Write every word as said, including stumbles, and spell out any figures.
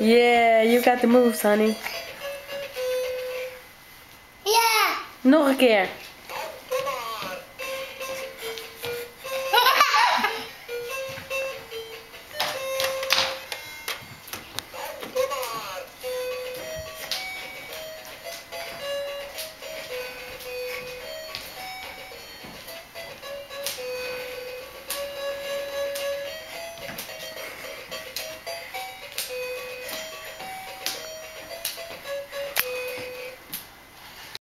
Yeah, you got the moves, honey. Ja. Nog een keer.